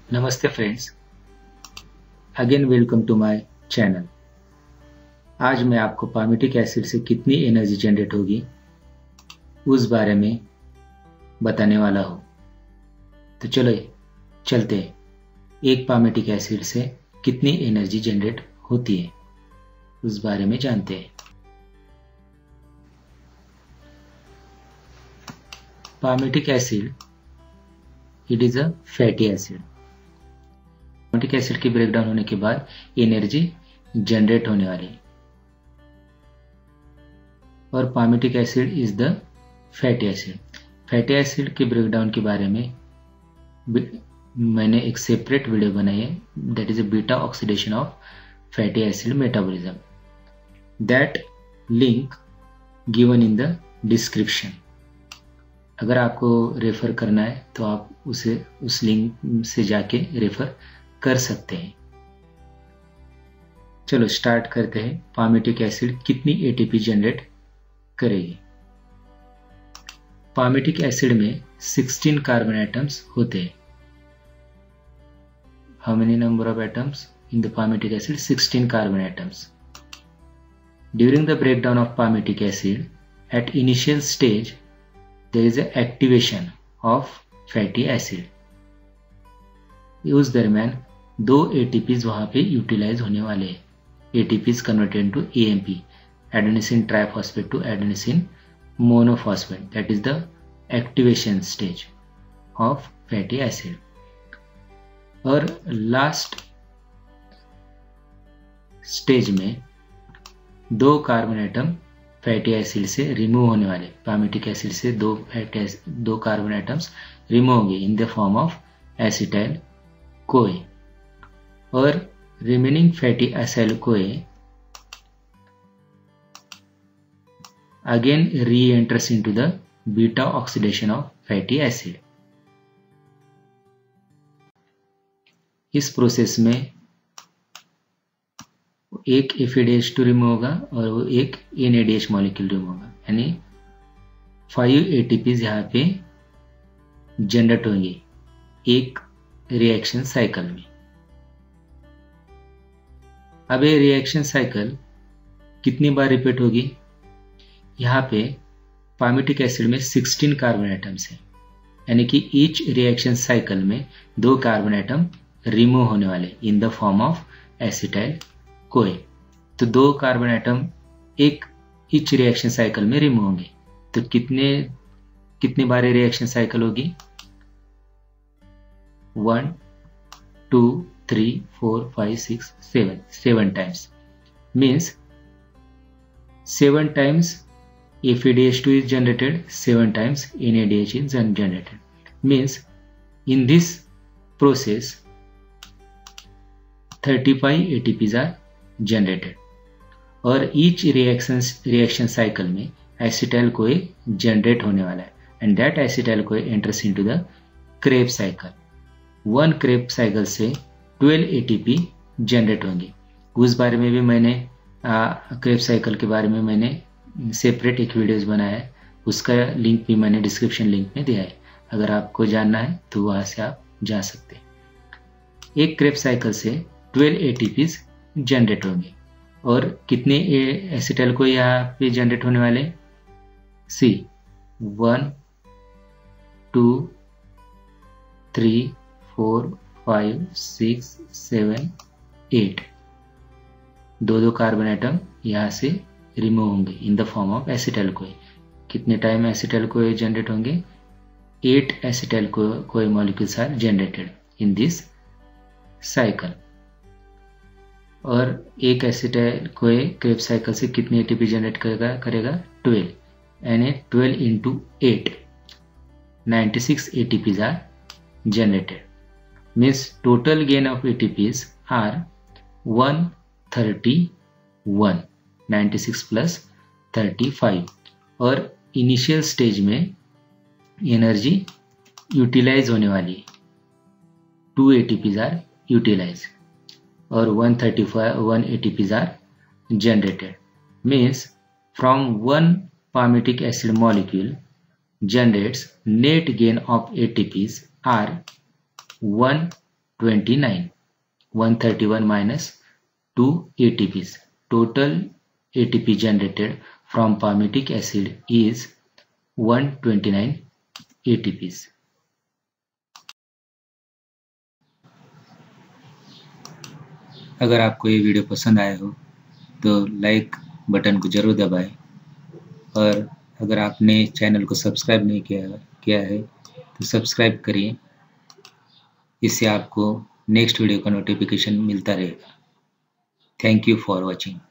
नमस्ते friends, again welcome to my channel. आज मैं आपको पामिटिक एसिड से कितनी एनर्जी जनरेट होगी उस बारे में बताने वाला हूँ। तो चलो चलते हैं, एक पामिटिक एसिड से कितनी एनर्जी जनरेट होती है उस बारे में जानते हैं। Palmitic acid it is a fatty acid. Palmitic acid की ब्रेकडाउन होने के बाद एनर्जी जनरेट होने वाली है और palmitic acid is the fatty acid. Fatty acid के ब्रेकडाउन के बारे में मैंने एक सेपरेट वीडियो बनाई है, that is a beta oxidation of fatty acid metabolism. That link given in the description. अगर आपको रेफर करना है तो आप उसे उस लिंक से जाके रेफर कर सकते हैं। चलो स्टार्ट करते हैं। पामिटिक एसिड कितनी एटीपी जनरेट करेगी। पामिटिक एसिड में 16 कार्बन एटम्स होते हैं। How many number of atoms in the palmitic acid? 16 carbon atoms. During the breakdown of palmitic acid at initial stage there is a activation of fatty acid। उस दरमियान दो ATPs वहां पे utilise होने वाले हैं। ATPs converted into AMP, adenosine triphosphate to adenosine monophosphate, that is the activation stage of fatty acid। और last stage में दो कार्बन एटम फैटी एसिड से रिमूव होने वाले। पामिटिक एसिड से दो कार्बन एटम्स रिमूव होंगे in the form of acetyl CoA, और remaining fatty acid CoA again reenters into the beta oxidation of fatty acid. इस प्रोसेस में एक FADH2 रिमूव होगा और वो एक NADH मॉलिक्यूल रिमूव होगा, यानी 5 ATPs यहाँ पे जनरेट होंगे एक रिएक्शन साइकिल में। अब ये रिएक्शन साइकिल कितनी बार रिपीट होगी? यहाँ पे पामिटिक एसिड में 16 कार्बन एटम्स हैं, यानी कि ईच रिएक्शन साइकिल में दो कार्बन एटम रिमूव होने वाले in the form of acetyl CoA. तो दो कार्बन एटम एक ईच रिएक्शन साइकिल में रिमूव होंगे। तो कितनी बार रिएक्शन साइकिल होगी? 1 2 3 4 5 6 7 times. Means 7 times FADH2 is generated, 7 times NADH is generated. Means in this process 35 ATPs are generated और each reaction cycle में एसिटाइल कोए जनरेट होने वाला है, and that acetyl CoA enters into the Krebs cycle. One Krebs cycle से 12 ATP generate होंगे। उस बारे में भी मैंने क्रेब साइकिल के बारे में मैंने सेपरेट एक वीडियोस बनाया है, उसका लिंक भी मैंने डिस्क्रिप्शन लिंक में दिया है। अगर आपको जानना है तो वहां से आप जा सकते हैं। एक क्रेब साइकिल से 12 ATPs जनरेट होंगे और कितने एसिटाइल को यहाँ पे जनरेट होने वाले? सी 1 2 3 4 5 6 7 8 दो कार्बन एटम यहाँ से रिमूव होंगे in the form of acetyl CoA. कितने टाइम एसिटाइल कोए जनरेट होंगे? 8 acetyl CoA molecules are generated in this cycle. और एक एसिटाइल कोए क्रेब साइकिल से कितनी ATP जनरेट करेगा? 12, यानी 12 into 8 96 ATPs are generated। Means total gain of ATPs are 131, 96 plus 35। और initial stage में energy utilize होने वाली 2 ATPs are utilized और 131 ATPs are generated। Means from one palmitic acid molecule generates net gain of ATPs are 1 129. 131 minus 2 ATPs. Total ATP generated from palmitic acid is 129 ATPs. अगर आपको ये video पसंद आया हो तो लाइक बटन को जरूर दबाएं, और अगर आपने चैनल को सब्सक्राइब नहीं किया है तो सब्सक्राइब करिए। इससे आपको नेक्स्ट वीडियो का नोटिफिकेशन मिलता रहेगा। Thank you for watching.